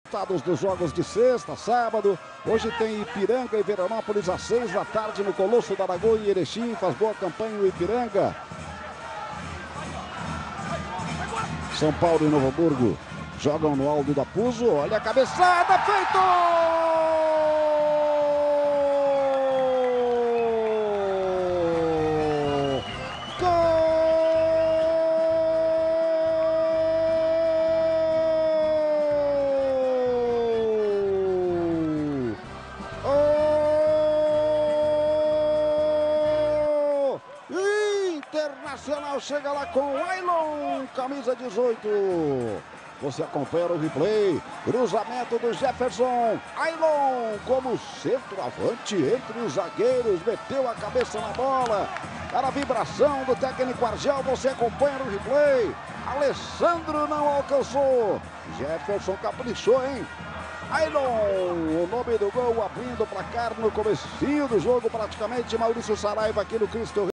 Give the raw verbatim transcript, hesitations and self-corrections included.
Resultados dos jogos de sexta, sábado. Hoje tem Ipiranga e Veranópolis às seis da tarde no Colosso da Lagoa e Erechim. Faz boa campanha o Ipiranga. São Paulo e Novo Hamburgo jogam no Aldo da Puzo. Olha a cabeçada, feito! Internacional chega lá com o Ailon, camisa dezoito. Você acompanha o replay. Cruzamento do Jefferson. Ailon como centroavante entre os zagueiros. Meteu a cabeça na bola. Para a vibração do técnico Argel. Você acompanha o replay. Alessandro não alcançou. Jefferson caprichou, hein? Ailon, o nome do gol, abrindo o placar no comecinho do jogo praticamente. Maurício Saraiva aqui no Cristo